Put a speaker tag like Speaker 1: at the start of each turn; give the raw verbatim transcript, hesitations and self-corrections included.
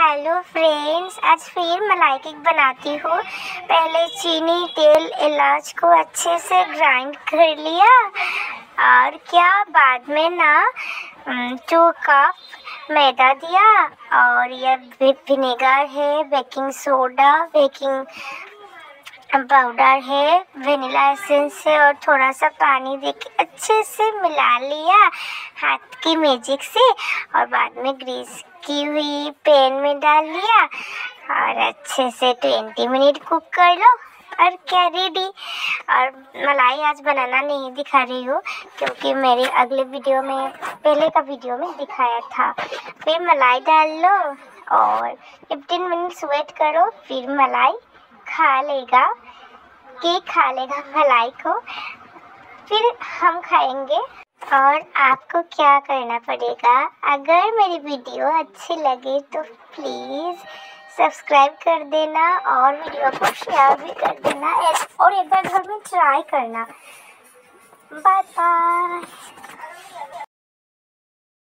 Speaker 1: Hello friends, आज फिर मलाई केक बनाती हूँ। पहले चीनी, तेल, इलाच को अच्छे से ग्राइंड कर लिया और क्या बाद में ना टू कप मैदा दिया और यह विनेगर है, बेकिंग सोडा, बेकिंग पाउडर है, वेनिला एसेंस है और थोड़ा सा पानी देके अच्छे से मिला लिया हाथ की मैजिक से और बाद में ग्रीस की हुई पैन में डाल लिया और अच्छे से ट्वेंटी मिनट कुक कर लो और क्या रेडी। और मलाई आज बनाना नहीं दिखा रही हूँ क्योंकि मेरे अगले वीडियो में पहले का वीडियो में दिखाया था। फिर मलाई डाल लो और फिफ्टीन मिनट्स वेट करो, फिर मलाई खा लेगा, केक खा लेगा मलाई को, फिर हम खाएंगे। और आपको क्या करना पड़ेगा, अगर मेरी वीडियो अच्छी लगे तो प्लीज़ सब्सक्राइब कर देना और वीडियो को शेयर भी कर देना और एक बार घर में ट्राई करना। Bye bye.